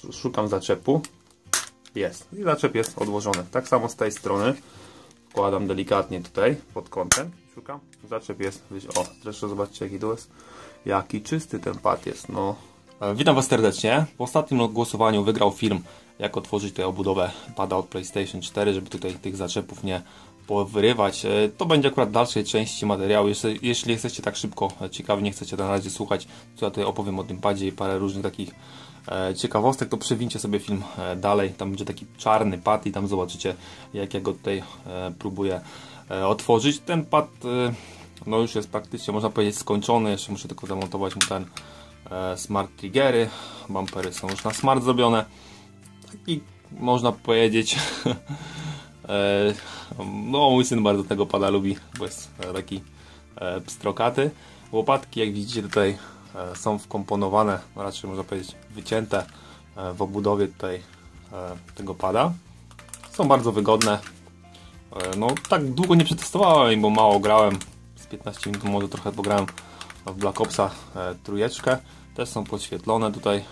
szukam zaczepu. Jest. I zaczep jest odłożony. Tak samo z tej strony. Wkładam delikatnie tutaj pod kątem. Szukam. Zaczep jest. O, zresztą zobaczcie jaki to jest. Jaki czysty ten pad jest. No. Witam Was serdecznie. W ostatnim głosowaniu wygrał film, jak otworzyć tutaj obudowę pada od PlayStation 4, żeby tutaj tych zaczepów nie powyrywać. To będzie akurat dalszej części materiału. Jeśli jesteście tak szybko ciekawi, nie chcecie na razie słuchać, co ja tutaj opowiem o tym padzie i parę różnych takich ciekawostek, to przewincie sobie film dalej. Tam będzie taki czarny pad i tam zobaczycie, jak ja go tutaj próbuję otworzyć. Ten pad no już jest praktycznie, można powiedzieć, skończony. Jeszcze muszę tylko zamontować mu ten smart triggery. Bumpery są już na smart zrobione. Taki można powiedzieć no mój syn bardzo tego pada lubi, bo jest taki pstrokaty. Łopatki, jak widzicie, tutaj są wkomponowane, raczej można powiedzieć wycięte w obudowie tutaj tego pada. Są bardzo wygodne. No tak długo nie przetestowałem, bo mało grałem. Z 15 minut może trochę pograłem w Black Opsa trójeczkę. Też są podświetlone tutaj.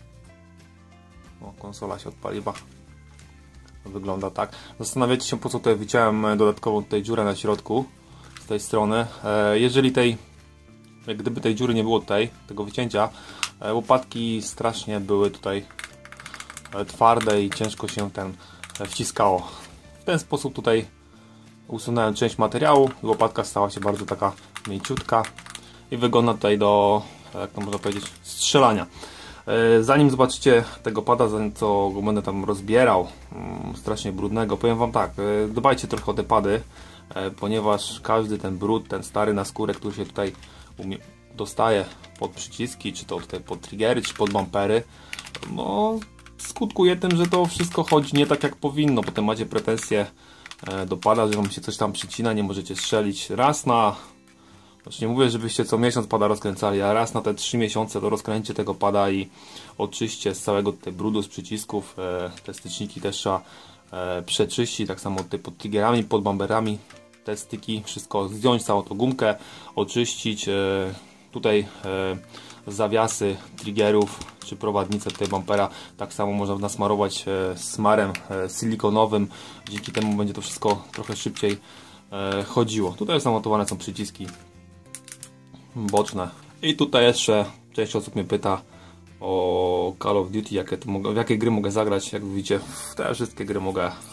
O, konsola się odpaliła. Wygląda tak. Zastanawiacie się, po co tutaj wyciąłem dodatkową tutaj dziurę na środku z tej strony. Jeżeli gdyby tej dziury nie było tutaj, tego wycięcia, łopatki strasznie były tutaj twarde i ciężko się wciskało. W ten sposób tutaj usunąłem część materiału i łopatka stała się bardzo taka mięciutka i wygodna tutaj do, jak to można powiedzieć, strzelania. Zanim zobaczycie tego pada, zanim co go będę tam rozbierał, strasznie brudnego, powiem Wam tak, dbajcie trochę o te pady, ponieważ każdy ten brud, ten stary naskórek, który się tutaj dostaje pod przyciski, czy to tutaj pod triggery, czy pod bumpery, no skutkuje tym, że to wszystko chodzi nie tak jak powinno. Potem macie pretensje do pada, że Wam się coś tam przycina, nie możecie strzelić raz na... Znaczy nie mówię, żebyście co miesiąc pada rozkręcali, a raz na te 3 miesiące to rozkręćcie tego pada i oczyście z całego tutaj brudu z przycisków. Te styczniki też trzeba przeczyścić, tak samo tutaj pod triggerami, pod bumperami. Te styki, wszystko zdjąć, całą tą gumkę, oczyścić. Tutaj zawiasy triggerów czy prowadnice tutaj bumpera tak samo można nasmarować smarem silikonowym. Dzięki temu będzie to wszystko trochę szybciej chodziło. Tutaj zamontowane są przyciski boczne. I tutaj jeszcze część osób mnie pyta o Call of Duty, w jakie gry mogę zagrać. Jak widzicie, w te wszystkie gry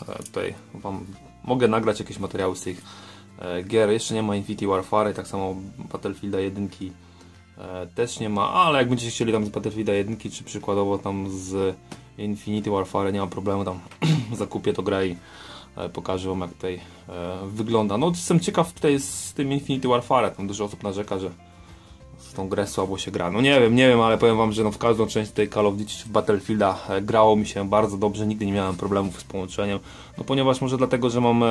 mogę nagrać jakieś materiały z tych gier. Jeszcze nie ma Infinity Warfare, tak samo Battlefielda 1 też nie ma, ale jak będziecie chcieli tam z Battlefielda 1 czy przykładowo tam z Infinity Warfare, nie ma problemu, tam zakupię to grę i pokażę Wam, jak tutaj wygląda. No jestem ciekaw tutaj z tym Infinity Warfare, tam dużo osób narzeka, że w tą grę słabo się gra. No nie wiem, ale powiem Wam, że no w każdą część tej Call of Duty czy Battlefielda grało mi się bardzo dobrze, nigdy nie miałem problemów z połączeniem, no ponieważ może dlatego, że mam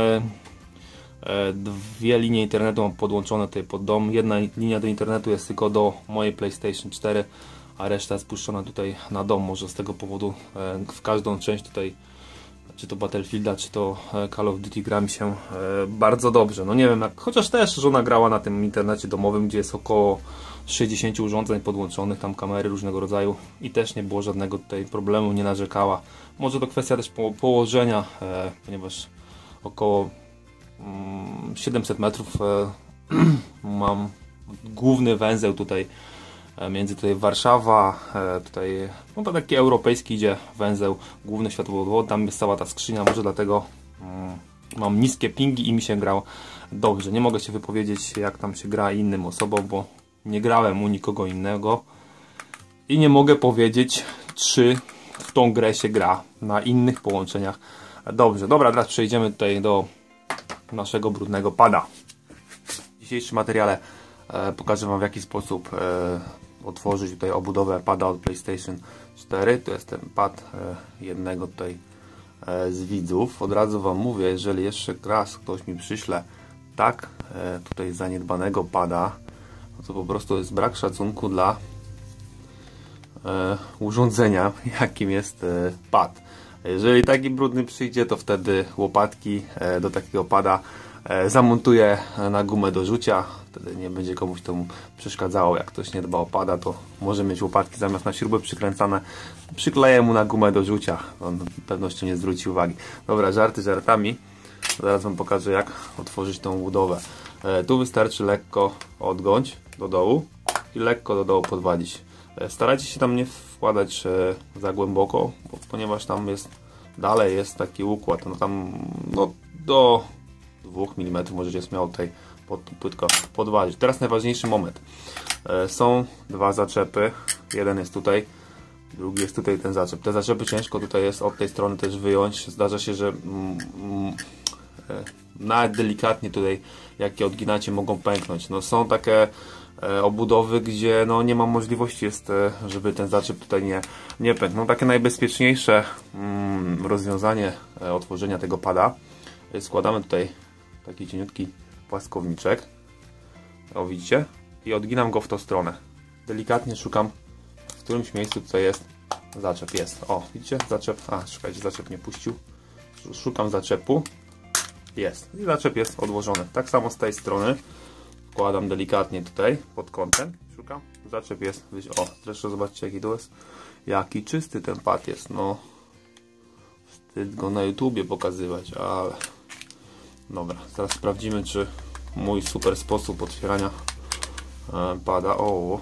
dwie linie internetu mam podłączone tutaj pod dom. Jedna linia do internetu jest tylko do mojej PlayStation 4, a reszta jest puszczona tutaj na dom. Może z tego powodu w każdą część tutaj, czy to Battlefielda, czy to Call of Duty, gra mi się bardzo dobrze. No nie wiem, chociaż też żona grała na tym internecie domowym, gdzie jest około 60 urządzeń podłączonych, tam kamery różnego rodzaju i też nie było żadnego tutaj problemu, nie narzekała. Może to kwestia też położenia, ponieważ około 700 metrów mam główny węzeł tutaj między tutaj Warszawa, tutaj no to taki europejski idzie węzeł, główny światłowód, tam jest cała ta skrzynia, może dlatego mam niskie pingi i mi się grał dobrze. Nie mogę się wypowiedzieć, jak tam się gra innym osobom, bo nie grałem u nikogo innego i nie mogę powiedzieć, czy w tą grę się gra na innych połączeniach dobrze. Dobra, teraz przejdziemy tutaj do naszego brudnego pada. W dzisiejszym materiale pokażę Wam, w jaki sposób otworzyć tutaj obudowę pada od PlayStation 4. To jest ten pad jednego tutaj z widzów. Od razu Wam mówię, jeżeli jeszcze raz ktoś mi przyśle tak tutaj zaniedbanego pada, to po prostu jest brak szacunku dla urządzenia, jakim jest pad. Jeżeli taki brudny przyjdzie, to wtedy łopatki do takiego pada zamontuję na gumę do rzucia. wtedy nie będzie komuś to przeszkadzało. Jak ktoś nie dba o pada, to może mieć łopatki zamiast na śruby przykręcane, przykleję mu na gumę do rzucia. On pewnością nie zwróci uwagi. Dobra, żarty żartami. Zaraz wam pokażę, jak otworzyć tą budowę. Tu wystarczy lekko odgiąć do dołu i lekko do dołu podwadzić. Starajcie się tam nie wkładać za głęboko, ponieważ tam jest dalej jest taki układ. No tam no, do 2 mm możecie śmiało tutaj płytko podważyć. Teraz najważniejszy moment. Są dwa zaczepy. Jeden jest tutaj, drugi jest tutaj ten zaczep. Te zaczepy ciężko tutaj jest od tej strony też wyjąć. Zdarza się, że nawet delikatnie tutaj jak je odginacie mogą pęknąć. No, są takie obudowy, gdzie no, nie ma możliwości jest, żeby ten zaczep tutaj nie pękł. No, takie najbezpieczniejsze rozwiązanie otworzenia tego pada. Składamy tutaj taki cieniutki płaskowniczek. O, widzicie? I odginam go w tą stronę. Delikatnie szukam, w którymś miejscu tutaj jest zaczep. Jest. O, widzicie? Zaczep. A, czekajcie, zaczep nie puścił. Szukam zaczepu. Jest. I zaczep jest odłożony. Tak samo z tej strony. Wkładam delikatnie tutaj pod kątem. Szukam. Zaczep jest. O, zresztą zobaczcie, jaki to jest. Jaki czysty ten pad jest. No. Wstyd go na YouTubie pokazywać, ale... Dobra, teraz sprawdzimy, czy mój super sposób otwierania pada. O.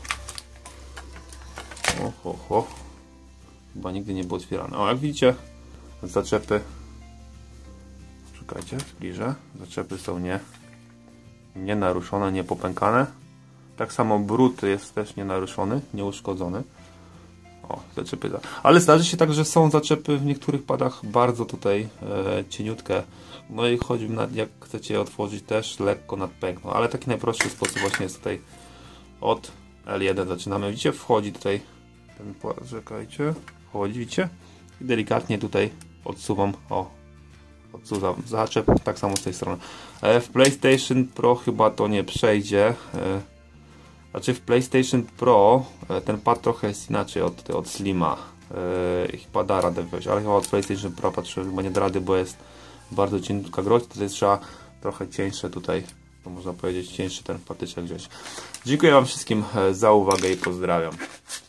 Chyba nigdy nie był otwierany. O, jak widzicie, zaczepy. Czekajcie, zbliżę. Zaczepy są nie naruszone, nie popękane. Tak samo brud jest też nie naruszony, nieuszkodzony. O, zaczepy. Ale zdarzy się tak, że są zaczepy w niektórych padach bardzo tutaj cieniutkie. No i chodzi jak chcecie je otworzyć, też lekko nadpękną. Ale taki najprostszy sposób właśnie jest tutaj od L1 zaczynamy. Widzicie, wchodzi tutaj ten, czekajcie, wchodzi, widzicie? I delikatnie tutaj odsuwam, odsuwam zaczep, tak samo z tej strony. W PlayStation Pro chyba to nie przejdzie. Znaczy w PlayStation Pro ten pad trochę jest inaczej od Slima. Chyba da radę wziąć, ale chyba od PlayStation Pro patrzę, chyba nie da rady, bo jest bardzo cieniutka groź, to trzeba trochę cieńsze tutaj, to można powiedzieć, cieńszy ten patyczek wziąć. Dziękuję wam wszystkim za uwagę i pozdrawiam.